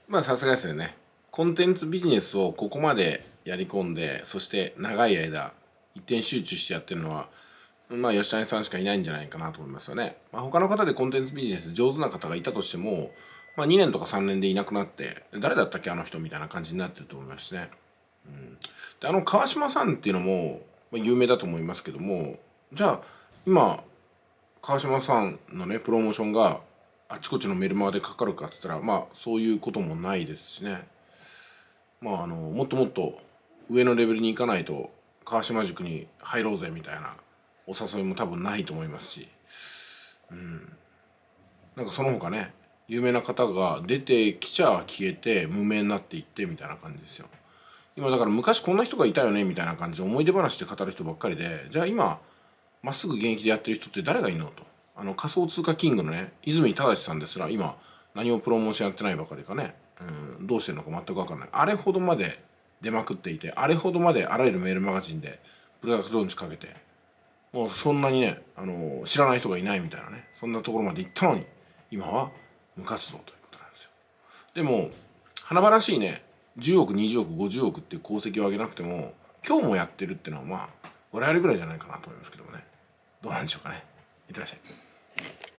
まあさすがですよね。コンテンツビジネスをここまでやり込んで、そして長い間一点集中してやってるのは、まあ吉谷さんしかいないんじゃないかなと思いますよね。まあ、他の方でコンテンツビジネス上手な方がいたとしても、まあ、2年とか3年でいなくなって、誰だったっけあの人みたいな感じになってると思いますしね。で川島さんっていうのも、まあ、有名だと思いますけども、じゃあ今川島さんのねプロモーションがあちこちのメルマガでかかるかって言ったら、まあそういうこともないですしね。まあもっともっと上のレベルに行かないと川島塾に入ろうぜみたいなお誘いも多分ないと思いますし、なんかその他ね、有名な方が出てきちゃ消えて無名になっていってみたいな感じですよ。今だから昔こんな人がいたよねみたいな感じで思い出話で語る人ばっかりで、じゃあ今まっすぐ現役でやってる人って誰がいるのと。仮想通貨キングのね泉正さんですら今何もプロモーションやってないばかりかね、どうしてるのか全く分からない。あれほどまで出まくっていて、あれほどまであらゆるメールマガジンでプロダクトローンチかけて、もうそんなにね、知らない人がいないみたいなね、そんなところまで行ったのに今は無活動ということなんですよ。でも華々しいね、10億20億50億っていう功績を上げなくても今日もやってるっていうのはまあ我々ぐらいじゃないかなと思いますけどもね。どうなんでしょうかね。いってらっしゃい。